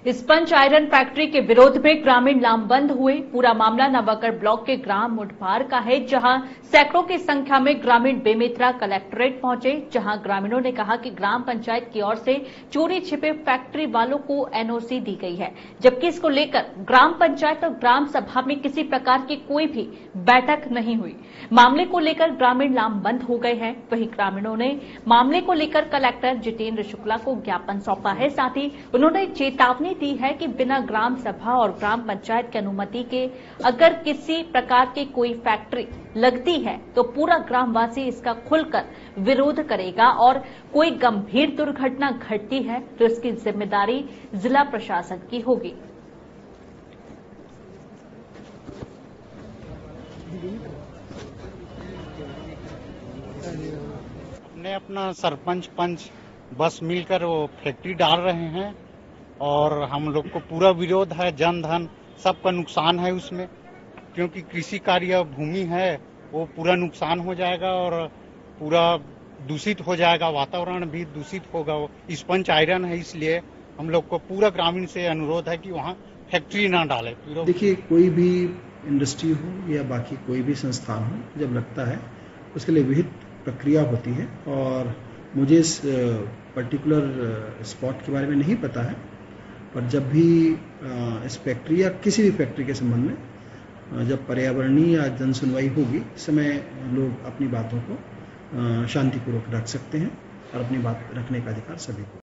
Sponge iron factory के विरोध में ग्रामीण लामबंद हुए। पूरा मामला नवागढ़ ब्लॉक के ग्राम मुठभार का है, जहां सैकड़ों की संख्या में ग्रामीण बेमेतरा कलेक्ट्रेट पहुंचे, जहां ग्रामीणों ने कहा कि ग्राम पंचायत की ओर से चोरी छिपे फैक्ट्री वालों को एनओसी दी गई है, जबकि इसको लेकर ग्राम पंचायत और ग्राम सभा में किसी प्रकार की कोई भी बैठक नहीं हुई। मामले को लेकर ग्रामीण लामबंद हो गए हैं। वहीं ग्रामीणों ने मामले को लेकर कलेक्टर जितेंद्र शुक्ला को ज्ञापन सौंपा है। साथ ही उन्होंने चेतावनी दी है कि बिना ग्राम सभा और ग्राम पंचायत की अनुमति के अगर किसी प्रकार की कोई फैक्ट्री लगती है तो पूरा ग्रामवासी इसका खुलकर विरोध करेगा और कोई गंभीर दुर्घटना घटती है तो इसकी जिम्मेदारी जिला प्रशासन की होगी। अपने अपना सरपंच पंच बस मिलकर वो फैक्ट्री डाल रहे हैं और हम लोग को पूरा विरोध है। जन धन सबका नुकसान है उसमें, क्योंकि कृषि कार्य भूमि है वो पूरा नुकसान हो जाएगा और पूरा दूषित हो जाएगा, वातावरण भी दूषित होगा। वो स्पंज आयरन है, इसलिए हम लोग को पूरा ग्रामीण से अनुरोध है कि वहाँ फैक्ट्री ना डाले। देखिए, कोई भी इंडस्ट्री हो या बाकी कोई भी संस्थान हो, जब लगता है उसके लिए विहित प्रक्रिया होती है और मुझे इस पर्टिकुलर स्पॉट के बारे में नहीं पता है, पर जब भी इस फैक्ट्री या किसी भी फैक्ट्री के संबंध में जब पर्यावरणीय या जन सुनवाई होगी, इस समय लोग अपनी बातों को शांतिपूर्वक रख सकते हैं और अपनी बात रखने का अधिकार सभी को।